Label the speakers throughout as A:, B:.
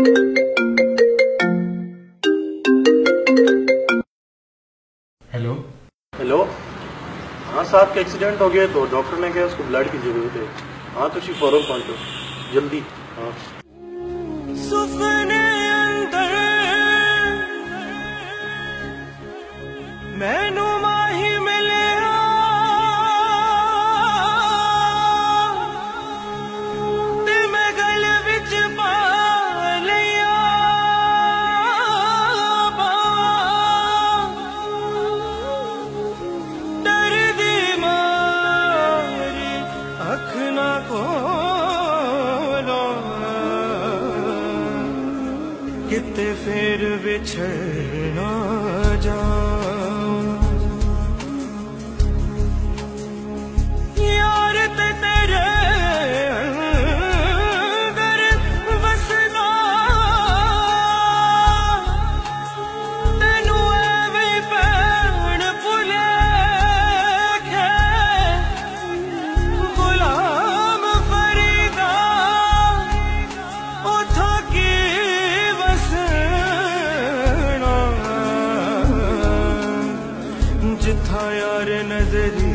A: Hello
B: hello. हाँ साहब का एक्सीडेंट हो गया तो डॉक्टर ने कहा उसको ब्लड की जरूरत है। हाँ तो शी फौरन पहुंचो जल्दी। हाँ
C: मैनू माही मिले ते मैं गल विच पा लिया डर दी मारी अख ना खोलो किते फिर बिछड़ ना जा जिथा यार नजरी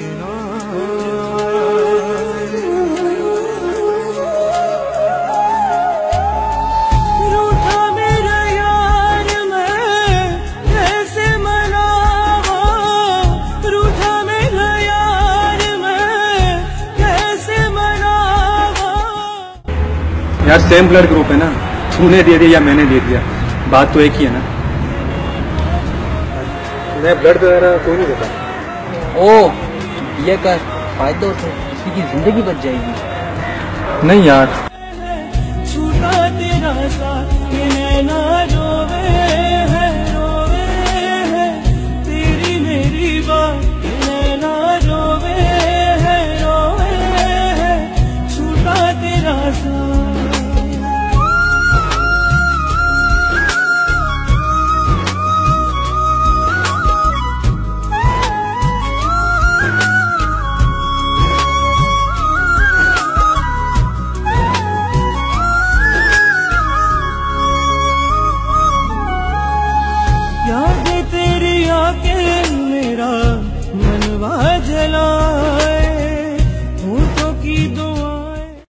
C: रूठा मेरा यार मैं कैसे मनावा रूठा मेरा यार मैं कैसे मनावा।
A: यार सेम ब्लड ग्रुप है ना, तूने दे दिया या मैंने दे दिया, बात तो एक ही है ना। मैं ब्लड वगैरह कोई नहीं देता।
D: ओ ये कर फायदा से किसी की जिंदगी बच जाएगी।
A: नहीं यार
C: छूटा तेरा साथ ना रोवे है तेरी मेरी बात ना रोवे है छूटा तेरा साथ। याद तेरी आके मेरा मनवा जला